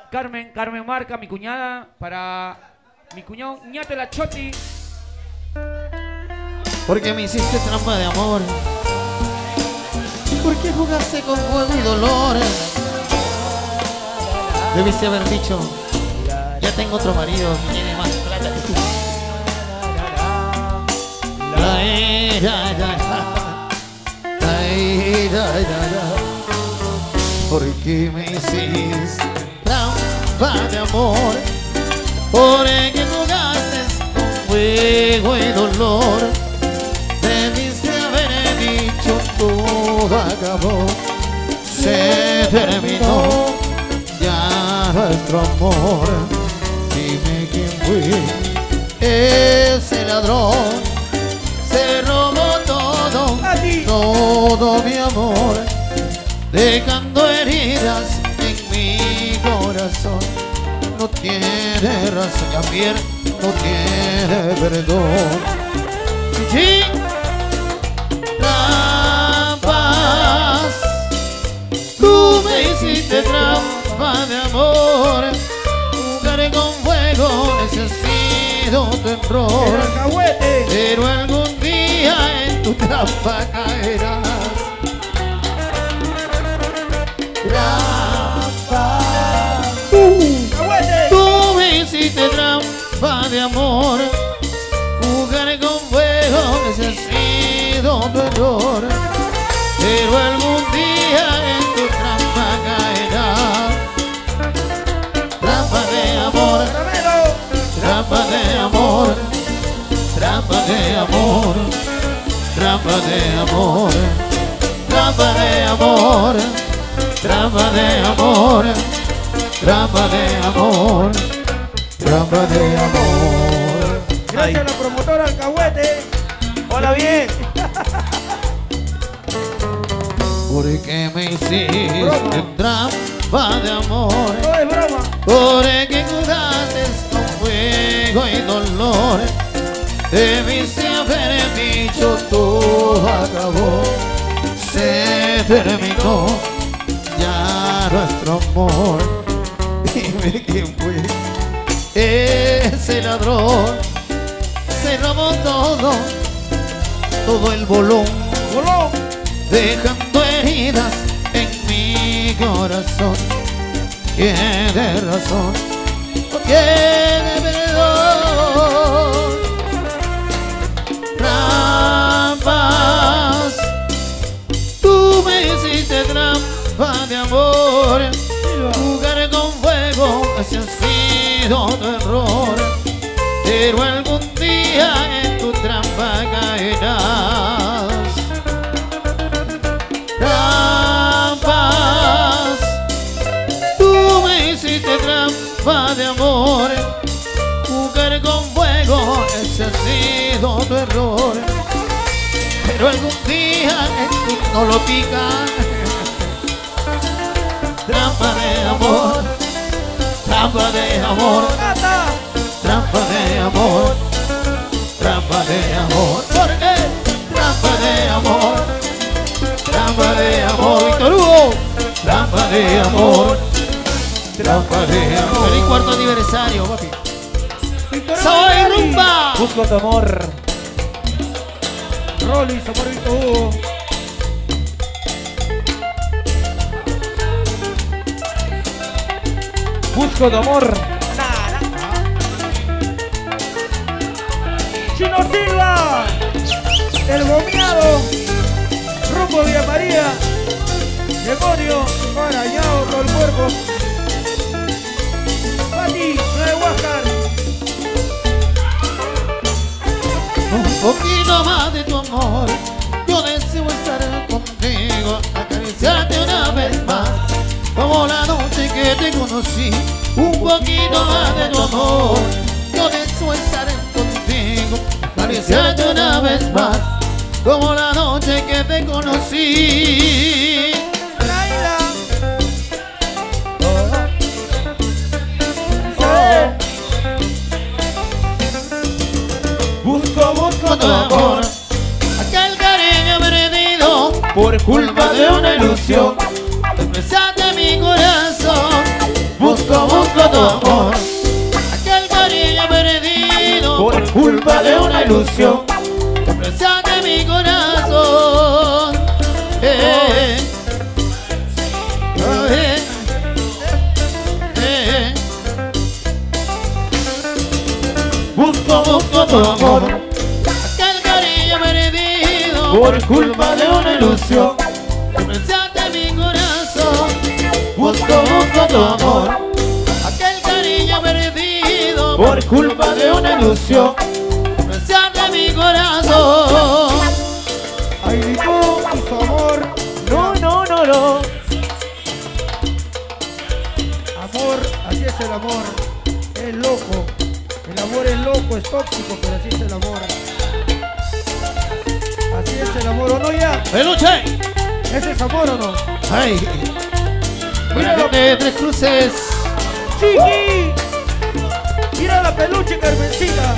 Carmen Marca, mi cuñada, para mi cuñado Ñate la Choti. Porque me hiciste trampa de amor. ¿Por qué jugaste con fuego y dolor? Debiste haber dicho, ya tengo otro marido que tiene más plata que tú. ¿Por qué me hiciste trampa de amor? ¿Por qué jugaste con fuego y dolor? Debiste haber dicho todo acabó, se terminó ya nuestro amor. Dime quién fue ese ladrón, se robó todo, todo mi amor, dejando heridas en mi corazón. No tiene razón, Javier, no tiene perdón. Sí, trampas, tú me hiciste trampa de amor. Jugar con fuego, ese ha sido tu error. Pero algún día en tu trampa caerás. Tú me hiciste trampa de amor. Jugar con fuego, ese ha sido tu error. Pero algún día en tu trampa caerás. Trampa de amor, trampa de amor, trampa de amor, trampa de amor, trampa de amor, trampa de amor, trampa de amor, trampa de amor. Gracias a la promotora Alcahuete. Hola, bien. ¿Por qué me hiciste trampa de amor? No es broma. ¿Por qué jugaste con fuego y dolor? Debiste haber dicho todo acabó, se terminó ya nuestro amor. Dime quién fue ese ladrón, se robó todo, todo el bolón, dejando heridas en mi corazón. Tiene razón, no tiene perdón. Trampas, tú me hiciste trampa de amor. Jugar con fuego, ese ha sido tu error. Pero algún día en tu trampa caerás. Trampas, tú me hiciste trampa de amor. Jugar con fuego, ese ha sido tu error. Pero algún día en tu no lo pican. Trampa de amor, trampa de amor, trampa de amor, trampa de amor. ¿Por qué? Trampa de amor, trampa de amor. Víctor Hugo, trampa de amor, trampa de amor. Feliz cuarto aniversario, papi. Soy rumba. Busco tu amor. Rolly, amor, Víctor Hugo. Busco tu amor. Chino Silva, el gomeado, rumbo Villa María, demonio, arañado todo el cuerpo. Pati, no de Huáscar. Un poquito más de tu amor, yo deseo estar contigo, acariciarte una vez más, como la noche que te conocí. Un poquito más de tu amor, yo deseo estar contigo, acariciarte una vez más, como la noche que te conocí. Busco Tu amor, aquel cariño perdido por culpa de una ilusión, expresaste mi corazón. Busco busco tu amor. Aquel cariño perdido por culpa de una ilusión. Te prestaste mi corazón. Busco tu amor. Aquel cariño perdido por culpa de una ilusión. Te prestaste mi corazón. Busco tu amor. Aquel cariño perdido por culpa de una ilusión. Te prestaste mi corazón. Ay, Licón y su amor. No. Amor, así es el amor. Es loco. El amor es loco, es tóxico, pero así es el amor. Así es el amor, ¿o no ya? ¡Peluche! ¿Ese es amor o no? ¡Ay! Mira de Tres Cruces. ¡Chiqui! Mira la peluche, Carmencita.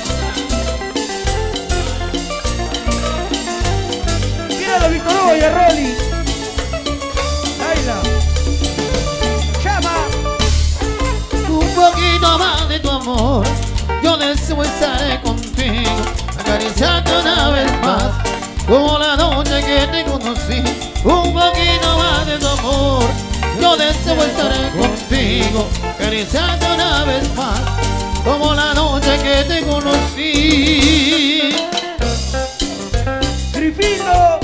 Mira la Víctor Hugo y a Rolly. Laila. Chama. Un poquito más de tu amor. Yo deseo estar contigo, acariciarte una vez más, como la noche que te conocí. Un poquito más de tu amor. Yo deseo estar contigo, acariciarte una vez más, como la noche que te conocí. Grifito.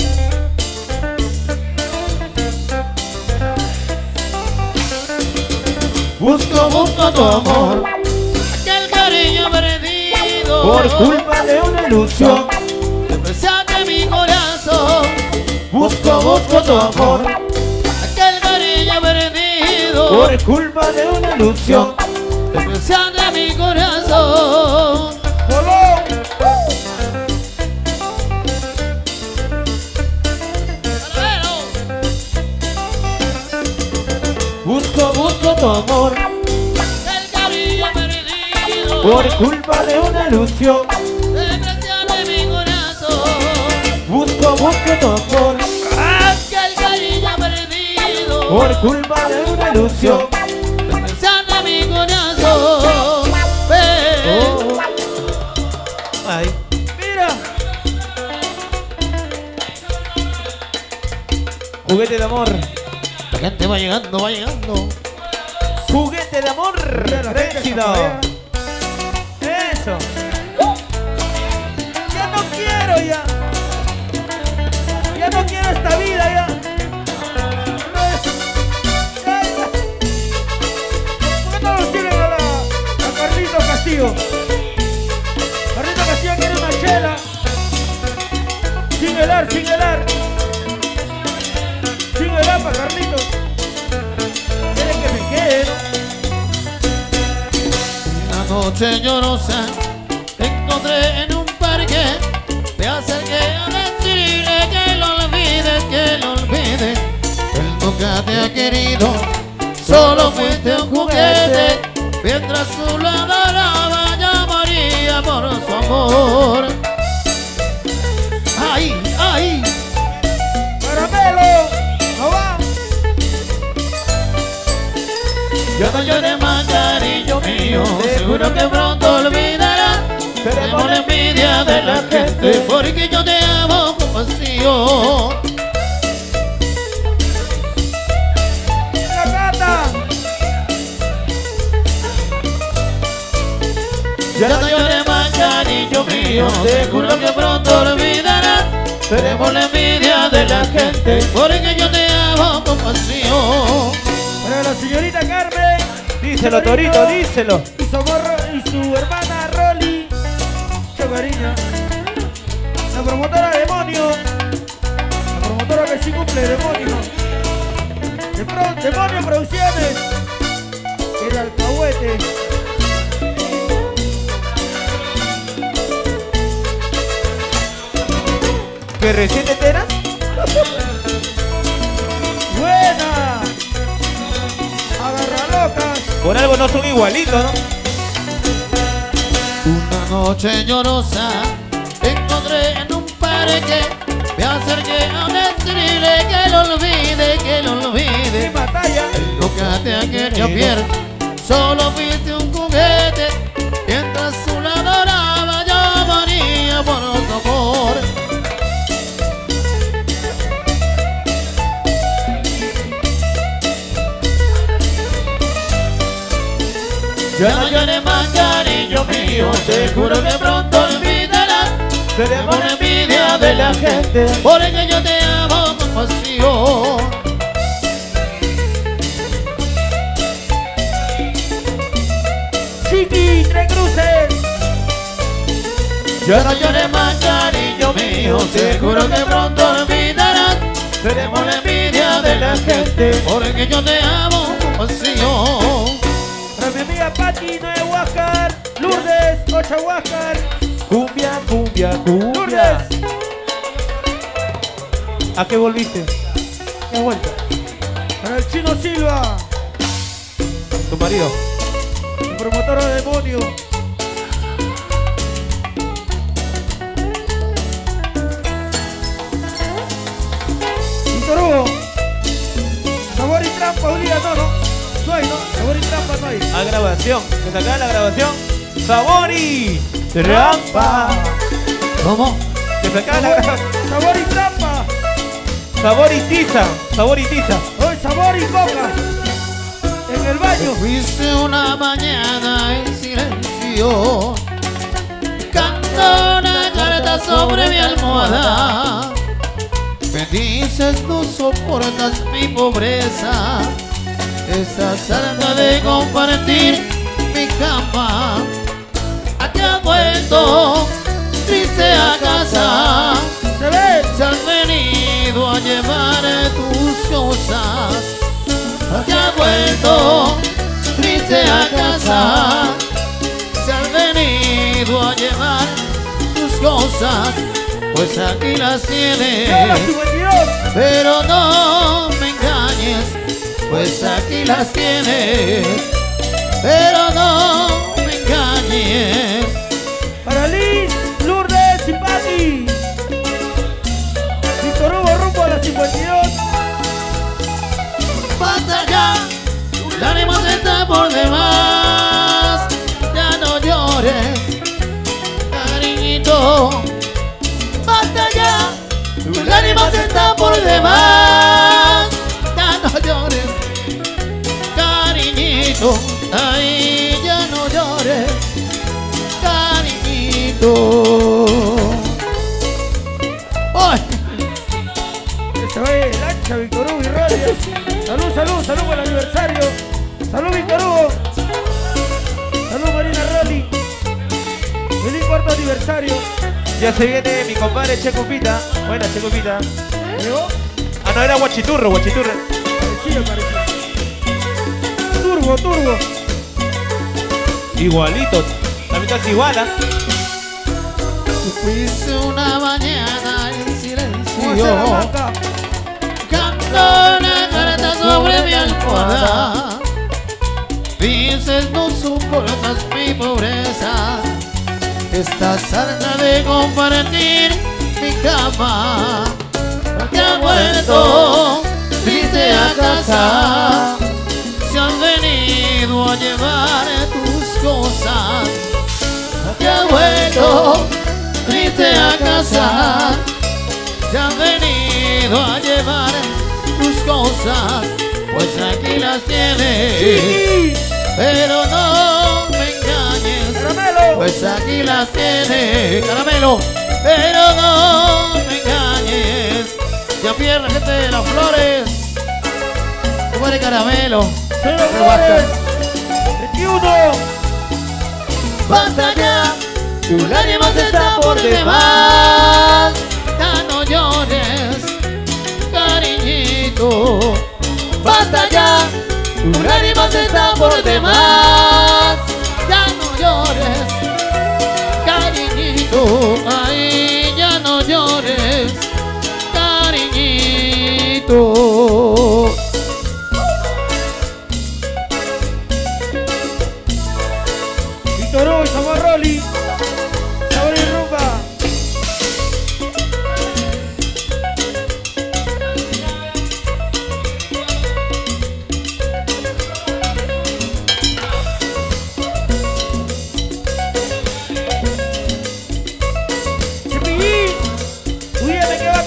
Busco tu amor. Aquel cariño perdido por culpa de una ilusión. Te prestaste mi corazón. Busco tu amor. Aquel cariño perdido por culpa de una ilusión. Te prestaste mi corazón. Bolón. Busco tu amor. El cariño perdido por culpa de una ilusión. Te prestaste mi corazón. Busco tu amor. El cariño perdido por culpa de una ilusión. Te prestaste mi corazón. Ay. Mira. Juguete de amor. La gente va llegando. Juguete de amor. Mira la gente, Éxito. Eso. Ya no quiero ya. Ya no quiero esta vida ya. ¿Por qué no lo tienen a Carlito Castillo? Carlito Castillo quiere una chela. Sin helar. Sin helar para Carlitos. Quiere que me quede, ¿no? Una noche llorosa te encontré en un parque. Te acerqué a decirle que lo olvides. Él nunca te ha querido, solo fuiste un juguete. Mientras tú lo adorabas, yo moría por su amor. ¡Ay! ¡Caramelo! ¡No va! Ya no llores más, cariño mío, seguro que pronto olvidarás. Tenemos la envidia de la gente, porque yo te amo con pasión. ¡La gata! Ya no llores más, cariño mío, seguro que pronto olvidarás. Tenemos la envidia de la gente, porque yo te amo con pasión. Para la señorita Carmen. Díselo, Torito, díselo. Y su hermana Rolly. Mucho cariño. La promotora Demonio. La promotora que sí cumple, Demonio. Demonio Producciones. El alcahuete. ¿Que recién te enteras? Buena. Agarra locas. Por algo no son igualitos, ¿no? Una noche llorosa te encontré en un parque. Me acerqué a decirle que lo olvide. Sin batalla. Nunca te ha querido, pierde. solo fuiste un juguete, mientras tú la adorabas yo moría por tu amor. Ya no llores más, cariño mío, seguro que pronto olvidarás. Tenemos la envidia de la gente. Porque yo te amo con pasión. Chiqui, tres cruces. Ya no llores más, cariño mío, seguro que pronto olvidarás. Tenemos la envidia de la gente. Porque yo te amo con pasión. Para mi amiga Pati, no es Huáscar. Lourdes, Ocha Huáscar. Cumbia, cumbia, cumbia. Lourdes. ¿A qué volviste? ¿Qué vuelta? Para el Chino Silva, Tu marido. el promotor de demonio. Víctor Hugo. Sabor y trampa, un día no hay, ¿no? Sabor y trampa no hay. A grabación. Desde acá la grabación. Sabori. Trampa. ¿Cómo? Desde acá la grabación. Sabor y trampa. Sabor y tiza. Sabor y tiza. Hoy sabor y coca. En el baño. Fuiste una mañana en silencio, canto una carta sobre mi almohada. Me dices no soportas mi pobreza, estás harta de compartir mi cama. ¿A qué has vuelto triste a casa? Se ve. Se has venido a llevar tus cosas. ¿A qué has vuelto triste a casa? Se has venido a llevar tus cosas. Pues aquí las Ahora tienes, 52. pero no me engañes. Pues aquí las tienes, pero no me engañes. Para Liz, Lourdes y Pati. Víctor Hugo rumbo a la 52. Basta ya, tu lágrima está por demás. Ya no llores, cariñito. Basta ya, tu lágrima está por demás. Ya no llores, cariñito. Ay, ya no llores, cariñito. ¡Ay! Que se vaya el ancha, Víctor Hugo y Rodia. Salud, salud, salud por el aniversario. Salud, Víctor Hugo. Salud, Marina Rolly. Feliz cuarto aniversario. Ya se viene mi compadre Checupita. Buena Checupita. ¿Llegó? Ah, no, era Guachiturro, Guachiturro. Parecido, parecido. Turbo, turbo. Igualito. La mitad es igual, ¿ah? Fuiste una mañana en ¿Cómo silencio, hace la vaca? canto una carta sobre mi almohada. Dices no soportas mi pobreza, estás harta de compartir mi cama. Porque has vuelto triste a casa, se han venido a llevar tus cosas. Porque has vuelto triste a casa, se han venido a llevar tus cosas. Pues aquí las tienes, ¡Chiqui! pero no me engañes. ¡Caramelo! Pues aquí las tienes, caramelo, pero no me engañes. Ya pierde gente de las flores, como de caramelo. ¡Cero Pero basta. goles! 21. Basta ya, tu lágrima está por demás. Ya no llores, cariñito. Basta ya, tu lágrima está por demás. Ya no llores, cariñito. Ay, ya no llores, cariñito. Víctor Hugo y Sabor Rolly. Sabor y rumba.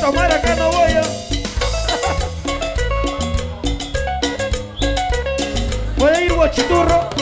tomar acá no voy a. Puede ir Guachiturro.